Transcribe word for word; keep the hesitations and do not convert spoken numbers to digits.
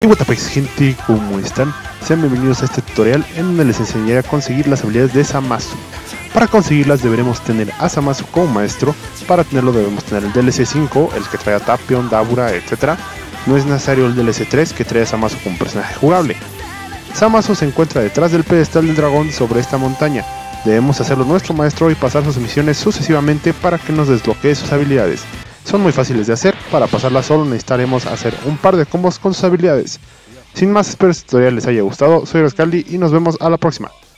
What the fuck, gente, ¿cómo están? Sean bienvenidos a este tutorial en donde les enseñaré a conseguir las habilidades de Zamasu. Para conseguirlas deberemos tener a Zamasu como maestro. Para tenerlo debemos tener el D L C cinco, el que trae a Tapion, Dabura, etcétera. No es necesario el D L C tres, que trae a Zamasu como personaje jugable. Zamasu se encuentra detrás del pedestal del dragón sobre esta montaña. Debemos hacerlo nuestro maestro y pasar sus misiones sucesivamente para que nos desbloquee sus habilidades. Son muy fáciles de hacer, para pasarlas solo necesitaremos hacer un par de combos con sus habilidades. Sin más, espero este tutorial les haya gustado, soy Rascaldi y nos vemos a la próxima.